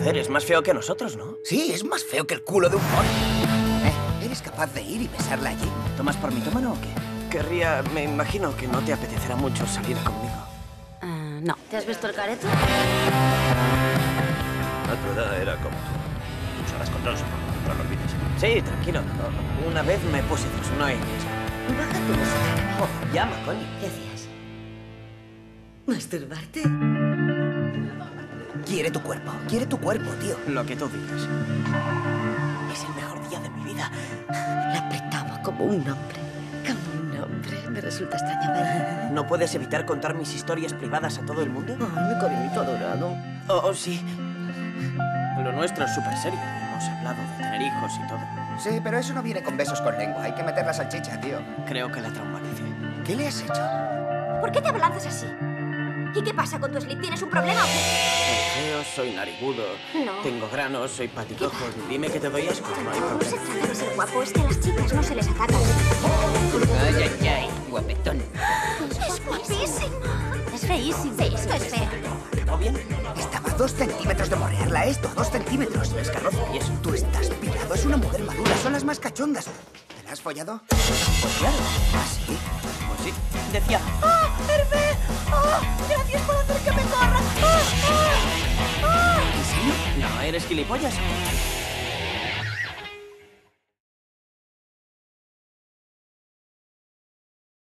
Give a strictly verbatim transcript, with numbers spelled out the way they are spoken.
Joder, es más feo que nosotros, ¿no? Sí, es más feo que el culo de un mono. ¿Eh? ¿Eres capaz de ir y besarla allí? ¿Tomas por mitómano o qué? Querría... Me imagino que no te apetecerá mucho salir conmigo. Uh, no. ¿Te has visto el careto? A tu edad era como tú. Usarás control, supongo. No lo olvides. Sí, tranquilo. Una vez me puse dos, no hay riesgo. Bájate de esa cara. Oh, llama, coño. ¿Qué hacías? ¿Masturbarte? Quiere tu cuerpo, quiere tu cuerpo, tío. Lo que tú digas. Es el mejor día de mi vida. La apretaba como un hombre. Como un hombre. Me resulta extraño verlo. ¿No puedes evitar contar mis historias privadas a todo el mundo? Ay, mi cariñito adorado. Oh, oh, sí. Lo nuestro es súper serio. Hemos hablado de tener hijos y todo. Sí, pero eso no viene con besos con lengua. Hay que meter la salchicha, tío. Creo que la traumaticé. ¿Qué le has hecho? ¿Por qué te abalanzas así? ¿Y qué pasa con tu slip? ¿Tienes un problema o qué? Soy feo, soy narigudo. No. Tengo granos, soy paticojo. Dime que te doy asco, no hay No se problema. trata de ser guapo, es que a las chicas no se les ataca. Ay, ay, ay, guapetón. ¡Es guapísimo! Es feísimo. Feísimo, es fea. ¿Acabó bien? Estaba a dos centímetros de morrearla esto, a dos centímetros. Es carroza y eso. Tú estás pirado, es una mujer madura, son las más cachondas. ¿Te la has follado? Pues claro. ¿Ah, sí? Pues sí. Decía... ¡Ah, Hervé! ¡Ah, gracias por hacer que me corra! ¡Ah, ah, ah! ¿En serio? No, ¿eres gilipollas?